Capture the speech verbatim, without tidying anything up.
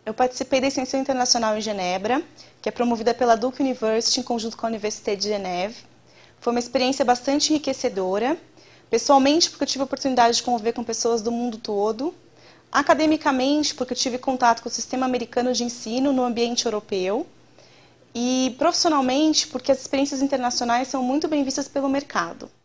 Eu participei da extensão internacional em Genebra, que é promovida pela Duke University em conjunto com a Université de Geneve. Foi uma experiência bastante enriquecedora, pessoalmente porque eu tive a oportunidade de conviver com pessoas do mundo todo, academicamente porque eu tive contato com o sistema americano de ensino no ambiente europeu, e profissionalmente porque as experiências internacionais são muito bem vistas pelo mercado.